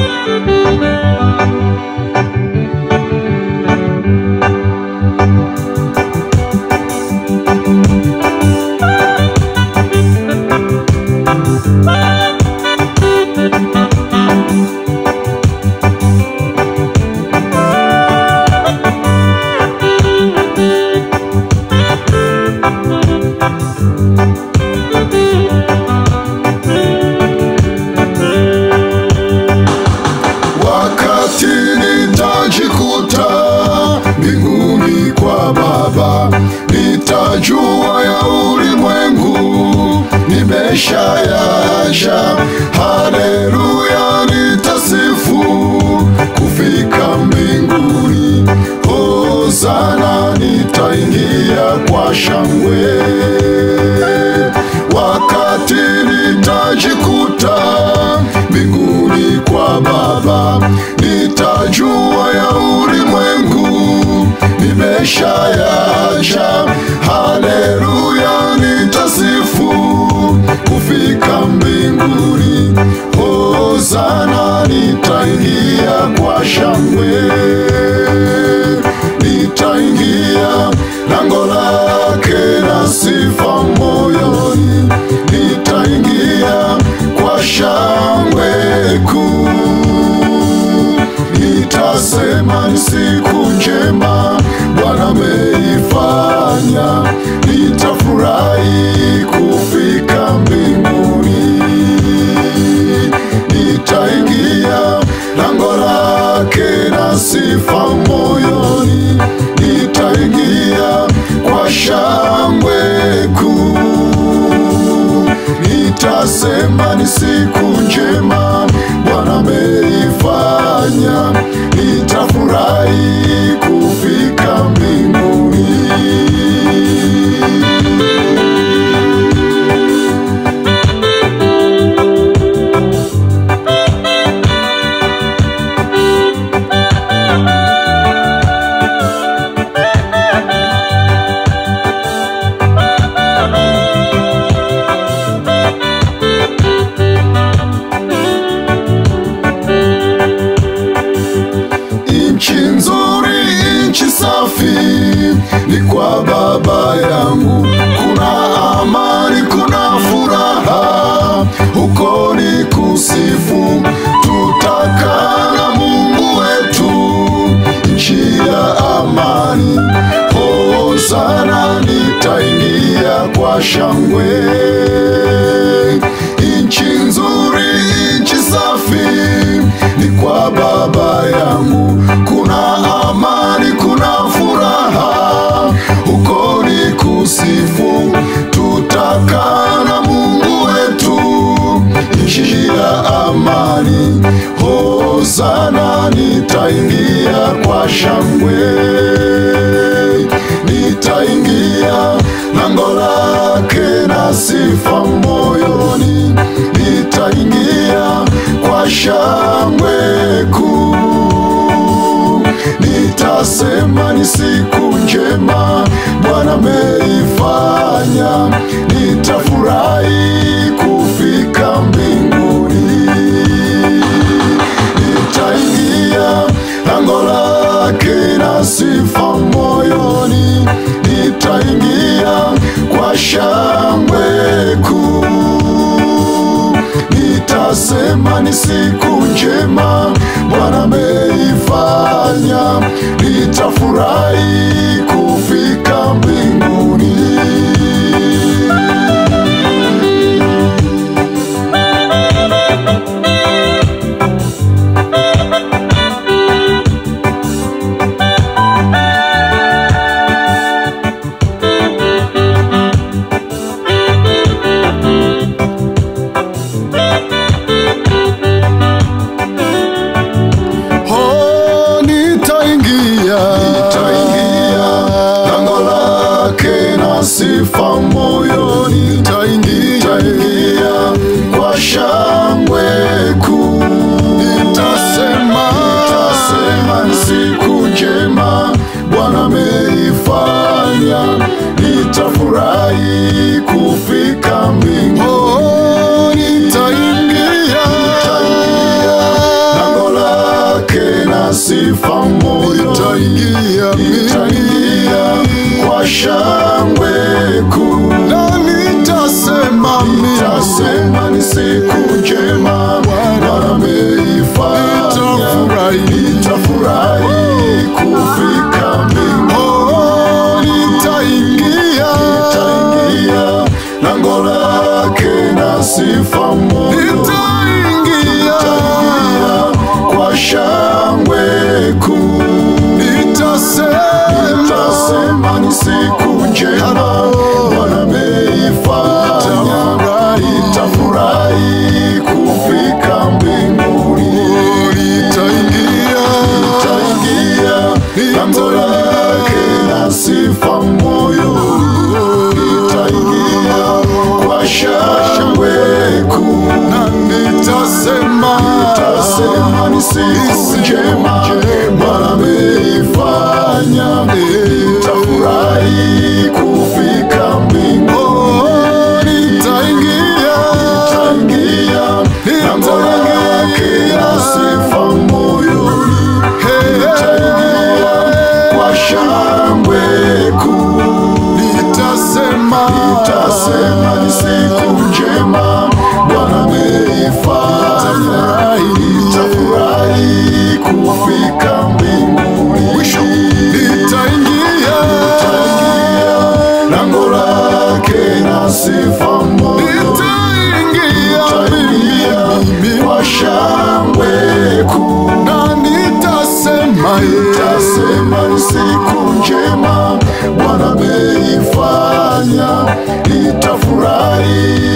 Nitajua ya ulimwengu nimeshayaacha. Haleluya, nitasifu kufika mbinguni. Hosana, nitaingia kwa shangwe. Wakati nitajikuta mbinguni kwa Baba, nitajua ya ulimwengu nimeshayaacha. Haleluya, nitasifu kufika mbinguni. Hosana, nitaingia kwa shangwe. Nitaingia lango lake na sifa moyoni. Nitaingia kwa shangwe kuu. Nitasema ni siku njema Bwana ameifanya. Nitafurahi kufika mbinguni. Nitaingia lango lake na sifa moyoni. Nitaingia kwa shangwe kuu. Nitasema ni siku njema Bwana ameifanya. Nitafurahi kufika mbinguni. Nchi nzuri, nchi safi ni kwa Baba yangu. Kuna amani, kuna furaha, huko ni kusifu. Tutakaa na Mungu wetu, nchi ya amani. Hosana, nitaingia kwa shangwe. Nchi nzuri, nchi safi ni kwa Baba yangu. Kuna amani, kuna furaha, huko ni kusifu. Tutakaa na Mungu wetu, nchi ya amani. Hosana, nitaingia kwa shangwe. Nitaingia lango lake na sifa moyoni. Nitaingia kwa shangwe kuu. Nitasema ni siku njema Bwana ameifanya. Nitafurahi kufika mbinguni. Nitaingia lango lake na sifa moyoni. Nitaingia kwa shangwe kuu. Nitasema ni siku njema Bwana ameifanya. Nitafurahi kufika mbinguni. kuu. Nitasema ni siku njema Bwana ameifanya, nitafurahi kufika mbinguni. Nitaingia lango lake na sifa moyoni, nitaingia kwa shangwe kuu. Na nitasema ni siku njema Bwana ameifanya, nitafurahi kufika mbinguni. Nitaingia lango lake na sifa moyoni, nitaingia kwa shangwe kuu. Nitasema ni siku njema Bwana ameifanya, nitafurahi kufika mbinguni. Nitaingia lango lake na sifa moyoni, nitaingia kwa shangwe kuu. Na nitasema ni siku njema Bwana ameifanya, nitafurahi